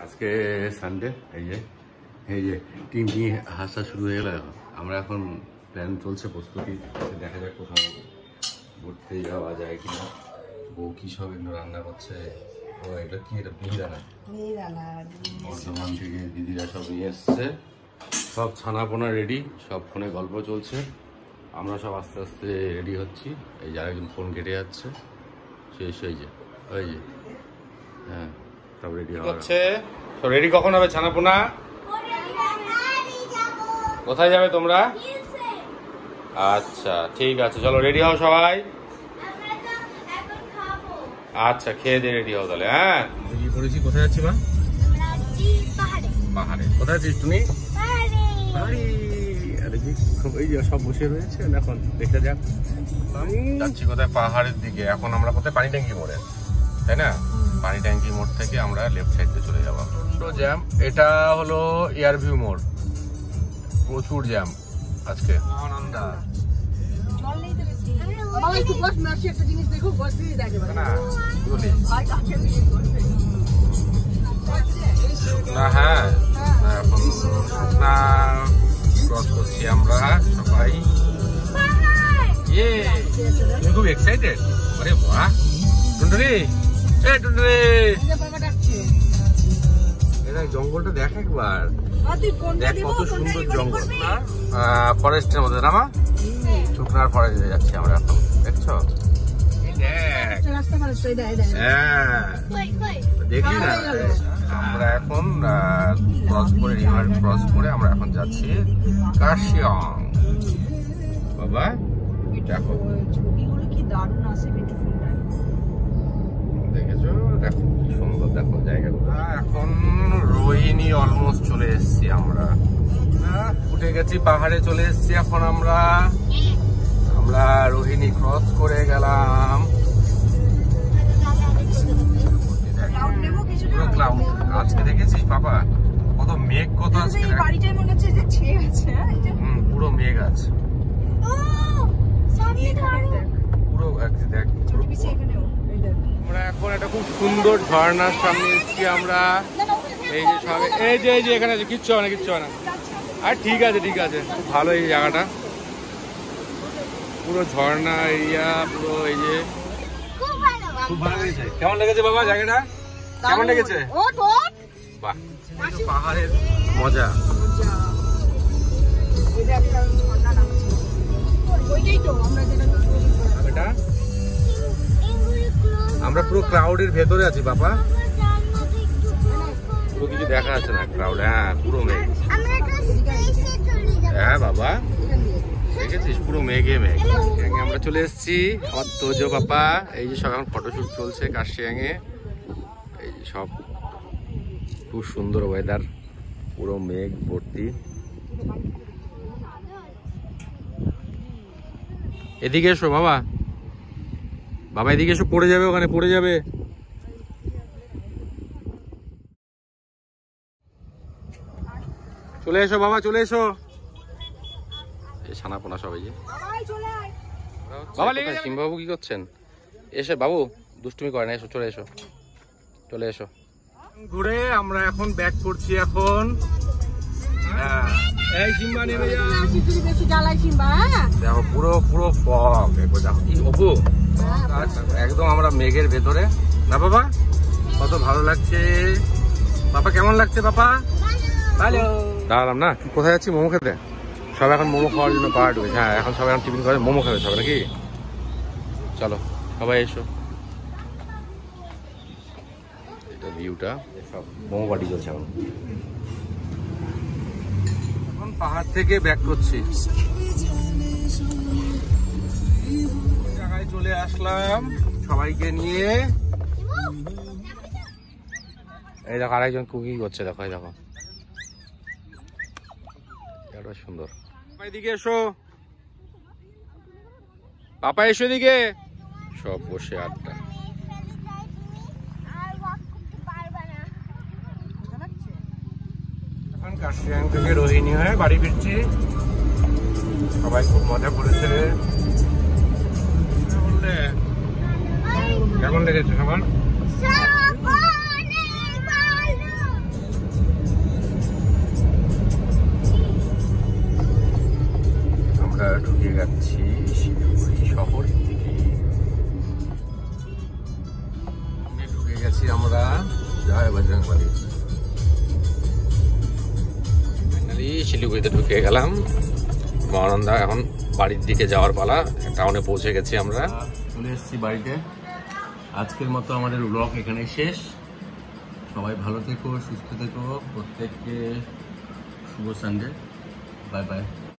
আজকে সানডে, এই যে টিম নিয়ে হাসা শুরু হয়ে গেল। আমরা এখন প্ল্যান চলছে, প্রস্তুতি, দেখা যাক কোথাও ঘুরতে যাওয়া যায় কিনা। বউ কি সব এগুলো রান্না করছে। ও এটা কি, এটা মিহিদানা, বর্ধমান থেকে দিদিরা সব নিয়ে এসছে। সব ছানাপোনা রেডি, সব ফোনে গল্প চলছে। আমরা সব আস্তে আস্তে রেডি হচ্ছি। এই যারা একজন ফোন কেটে যাচ্ছে শেষ হয়ে যায়, ওই যে হ্যাঁ সব রেডি হচ্ছে। তো রেডি কখন হবে ছানাপোনা? কোথায় যাবে তোমরা? আচ্ছা ঠিক আছে, চলো রেডি হও সবাই। আচ্ছা খেয়ে দিয়ে রেডি হও তাহলে। হ্যাঁ বেরিয়ে পড়েছি। কোথায় যাচ্ছি মা? পাহাড়ে। কোথায় আছিস তুমি? সব বসে রয়েছে এখন, দেখে যাক। যাচ্ছি কোথায়? পাহাড়ের দিকে। এখন আমরা কোথায়? পানি ট্যাঙ্কি মোড়ে, তাই না? পানি ট্যাঙ্কি মোড় থেকে আমরা লেফট সাইডে চলে যাবো। তো জ্যাম, এটা হলো এয়ারভিউ মোড়, প্রচুর জ্যাম আজকে। আনন্দা না, হ্যাঁ এখন শুকনা ক্রস করছি আমরা সবাই। তুমি খুব এক্সাইটেড? আরে বাহ টুনটুনি, এ টুনটুনি, জঙ্গলটা দেখ একবার, দেখ কত সুন্দর জঙ্গল। ফরেস্টের মধ্যে না মা? শুকনার ফরেস্টে যাচ্ছি আমরা এখন, দেখছো? দেখি না, আমরা এখন ক্রস করে, রিভার ক্রস করে আমরা এখন যাচ্ছি কার্শিয়ং। বাবা দেখো, দেখেছো? দেখো কি সুন্দর, দেখো জায়গাগুলো। এখন রোহিণী অলমোস্ট চলে এসছি আমরা, উঠে গেছি পাহাড়ে, চলে এসছি এখন আমরা রোহিণী ক্রস করে গেলাম। পুরো ক্লাউড আজকে, দেখেছিস বাবা কত মেঘ, কত আজকে পুরো মেঘ আছে পুরো। দেখ আমরা এখন একটা খুব সুন্দর ঝর্ণার সামনে এসেছি আমরা। এই যে সব, এই যে এখানে আছে, কিচ্ছু হয় না, কিচ্ছু হয় না। আর ঠিক আছে ঠিক আছে, খুব ভালো এই জায়গাটা, পুরো ঝর্ণা এরিয়া পুরো। এই যে খুব ভালো লেগেছে। কেমন লেগেছে বাবা জায়গাটা? কেমন লেগেছে? বাহ, পাহাড়ের মজা। আমরা পুরো ক্রাউডের ভেতরে আছি বাবা, পুরো কিছু দেখা যাচ্ছে না ক্রাউড। হ্যাঁ পুরো মেঘ। হ্যাঁ বাবা দেখেছিস, পুরো মেঘে মেঘ। আমরা চলে এসেছি আমার তোজো বাবা। এই যে সব এখন ফটোশুট চলছে কার্শিয়াং এ। এই যে সব খুব সুন্দর ওয়েদার, পুরো মেঘ ভর্তি। এদিকে এসো বাবা, বাবা এদিকে এসো, পড়ে যাবে ওখানে, পড়ে যাবে। চলে এসো বাবা, চলে এসো। এই ছানাপোনা সবাই যে বাবা লেগে যাবে। বাবু কি করছেন? এসে বাবু দুষ্টুমি করে না, এসো, চলে এসো, চলে এসো। ঘুরে আমরা এখন ব্যাক করছি এখন। এই সিম্বা নেমে যাও, দেখো পুরো পুরো ফগ, দেখো কি অপু একদম। আমরা মেঘের ভেতরে না বাবা, কত ভালো লাগছে। বাবা কেমন লাগছে বাবা? ভালো। দাঁড়ালাম না, কোথায় যাচ্ছি? মোমো খেতে। সব এখন মোমো খাওয়ার জন্য পাহাড় ঢুকেছে। হ্যাঁ এখন সবাই এখন টিফিন করে মোমো খাবে সবাই, নাকি? চলো সবাই এসো। এটা ভিউটা, সব মোমো পার্টি চলছে এখন। এখন পাহাড় থেকে ব্যাক করছি, জায়গায় চলে আসলাম সবাইকে নিয়ে। এই দেখো আরেকজন কুকিং করছে, দেখো এই দেখো, এটা সুন্দর। এদিকে এসো পাপা, এসো এদিকে। সব বসে আড্ডা। এখন কার্শিয়াং থেকে রোহিণী হয়ে বাড়ি ফিরছি। সবাই খুব মজা করেছে। কেমন লেগেছে সবার? যাচ্ছি শিলিগুড়ি শহর থেকে। ঢুকে গেছি আমরা জয় বজরংবলী। ফাইনালি শিলিগুড়িতে ঢুকে গেলাম। মহানন্দা এখন বাড়ির দিকে যাওয়ার পালা। টাউনে পৌঁছে গেছি আমরা, চলে এসেছি বাড়িতে। আজকের মতো আমাদের ব্লগ এখানেই শেষ। সবাই ভালো থেকো, সুস্থ থেকো, প্রত্যেককে শুভ সন্ধ্যে। Bye by.